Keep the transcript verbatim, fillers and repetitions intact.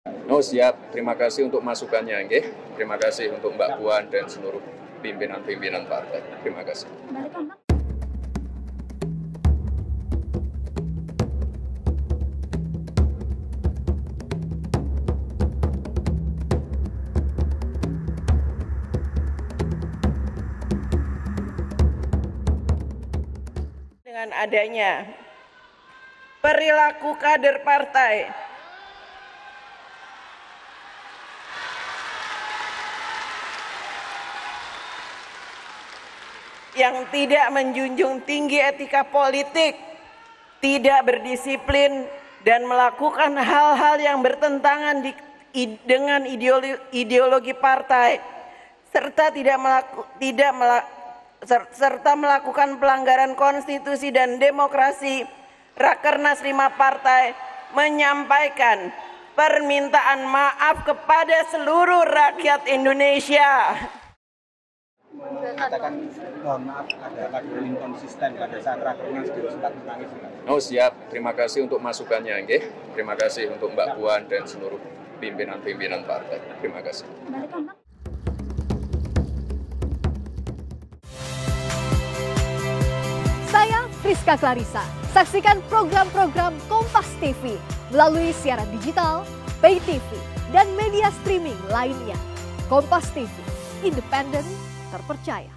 Oh siap, terima kasih untuk masukannya, nggih. Terima kasih untuk Mbak Puan dan seluruh pimpinan-pimpinan partai. Terima kasih. Dengan adanya perilaku kader partai yang tidak menjunjung tinggi etika politik, tidak berdisiplin, dan melakukan hal-hal yang bertentangan di, i, dengan ideologi, ideologi partai, serta tidak melaku, tidak melaku, serta melakukan pelanggaran konstitusi dan demokrasi, Rakernas lima Partai menyampaikan permintaan maaf kepada seluruh rakyat Indonesia. Mengatakan mohon maaf ada kader inkonsisten pada saat Rakernas dan sempat menangis. Oh siap, terima kasih untuk masukannya, nggih. Terima kasih untuk Mbak Puan dan seluruh pimpinan-pimpinan partai. Terima kasih. Saya Friska Clarissa. Saksikan program-program Kompas T V melalui siaran digital, pay T V, dan media streaming lainnya. Kompas T V, independen, terpercaya.